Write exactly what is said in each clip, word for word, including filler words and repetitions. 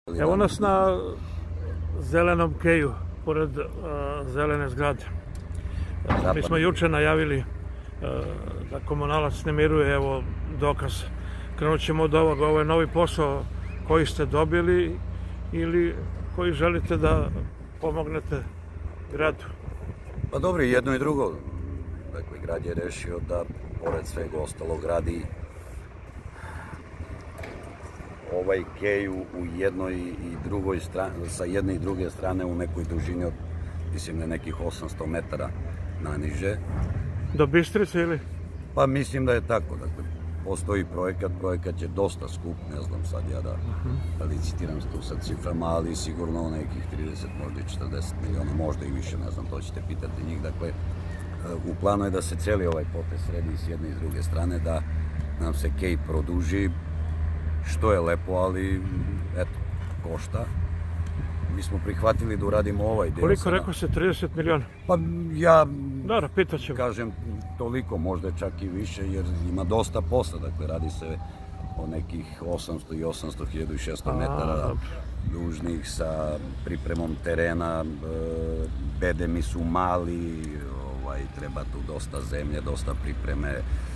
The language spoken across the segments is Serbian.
Evo nas na zelenom keju, pored uh, zelene zgrade. Uh, mi smo juče najavili uh, da komunalac ne miruje, evo dokaz. Krenut ćemo od ovoga, ovo je novi posao koji ste dobili ili koji želite da pomognete gradu. Pa dobro, i jedno i drugo. Dakle, grad je rešio da, pored svega ostalog, gradi ovaj kej u jednoj i drugoj strani, sa jedne i druge strane u nekoj dužini od, mislim, na nekih osamsto metara naniže. Do Bistrice ili? Pa mislim da je tako, dakle, postoji projekat, projekat je dosta skup, ne znam sad ja da, da licitiram tu sa ciframa, ali sigurno nekih trideset, možda i četrdeset miliona, možda i više, ne znam, to ćete pitati njih. Dakle, u planu je da se celi ovaj potez sredi s jedne i s druge strane, da nam se kej produži, što je lepo, ali eto, košta. Mi smo prihvatili da uradimo ovaj deo. Koliko rekao se, trideset miliona? Pa ja Dobro, pitat ćemo. Kažem toliko, možda čak i više, jer ima dosta posla. Dakle, radi se o nekih osamsto i osamsto, hiljadu i šesto metara dužnih sa pripremom terena. Bedemi su mali, treba tu dosta zemlje, dosta pripreme.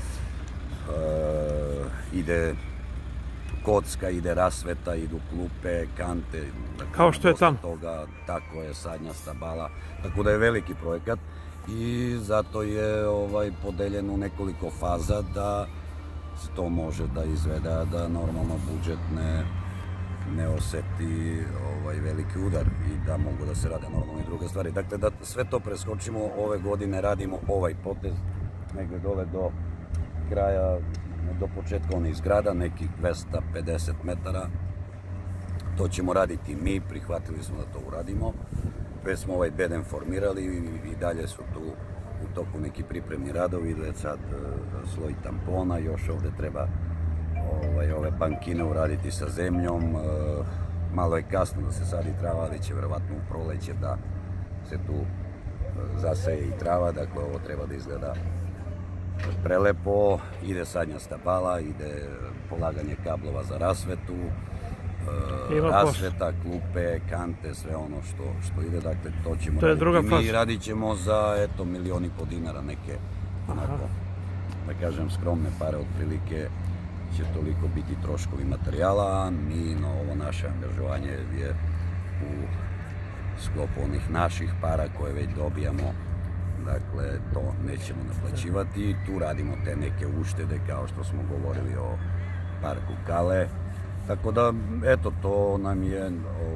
Ide kocka, ide rasveta, idu klupe, kante. Kao što je tamo. Tako je, sadnja stabala. Tako da je veliki projekat i zato je podeljen u nekoliko faza da se to može da izvede, da normalno budžet ne oseti veliki udar i da mogu da se rade normalno i druge stvari. Dakle, da sve to preskočimo, ove godine radimo ovaj potez negde dole do kraja, do početka onih zgrada, nekih dvesta pedeset metara. To ćemo raditi mi, prihvatili smo da to uradimo. Već smo ovaj bedem formirali i dalje su tu u toku neki pripremni radovi, ide sad sloj tampona, još ovde treba ove bankine uraditi sa zemljom. Malo je kasno da se sadi trava, ali će verovatno u proleće da se tu zaseje i trava, dakle ovo treba da izgleda prelepo. Ide sadnja stabala, ide polaganje kablova za rasvetu, rasveta, klupe, kante, sve ono što ide, dakle to ćemo raditi. Mi radit ćemo za, eto, milion i po dinara neke, onako, da kažem, skromne pare, otprilike će toliko biti troškovi materijala, a mi, no, ovo naše angažovanje je u sklopu onih naših para koje već dobijamo, dakle, to nećemo naplaćivati i tu radimo te neke uštede, kao što smo govorili o parku Kale. Tako da, eto, to nam je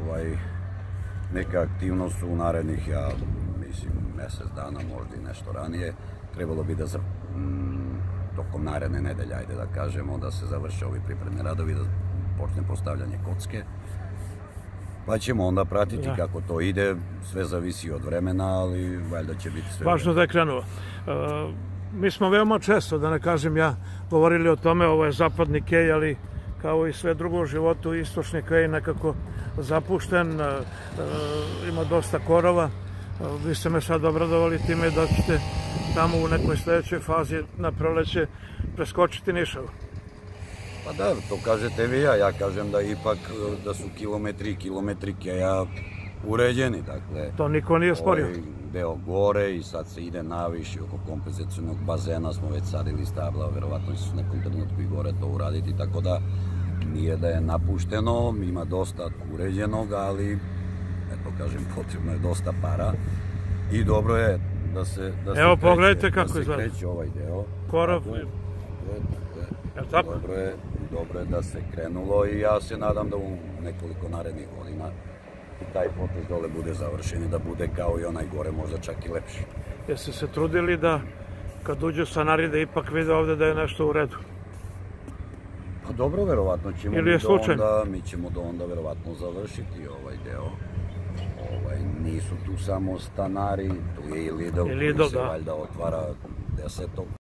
neka aktivnost u narednih, ja mislim, mesec dana, možda i nešto ranije. Trebalo bi da za tokom naredne nedelje, ajde da kažemo, da se završe ovi pripremni radovi, da počne postavljanje kocke. Pa ćemo onda pratiti kako to ide, sve zavisi od vremena, ali valjda će biti sve. Važno da je krenulo. Mi smo veoma često, da ne kažem ja, govorili o tome, ovo je zapadni kej, ali kao i sve drugo u životu, istočni kej nekako zapušten, ima dosta korova. Vi ste me sad obradovali time da ćete tamo u nekoj sledećoj fazi na proleće preskočiti Nišavu. Pa da, to kažete vi, ja, ja kažem da ipak da su kilometri i kilometri keja uređeni, dakle. To niko nije sporio. Ovaj deo gore i sad se ide naviši oko kompenzacionog bazena, smo već sadili stabla, verovatno će se u nekom trenutku i gore to uraditi, tako da nije da je napušteno, ima dosta uređenog, ali, eto kažem, potrebno je dosta para i dobro je da se Evo, pogledajte kako izgleda. Da se kreće ovaj deo. Korov. Dobro je da se krenulo i ja se nadam da u nekoliko narednih godina i taj potez dole bude završen i da bude kao i onaj gore, možda čak i lepši. Jeste se trudili da kad uđu stanari da ipak vide ovde da je nešto u redu? Pa dobro, verovatno ćemo mi ćemo do onda verovatno završiti ovaj deo. Nisu tu samo stanari, tu je i Lidl koji se valjda otvara desetog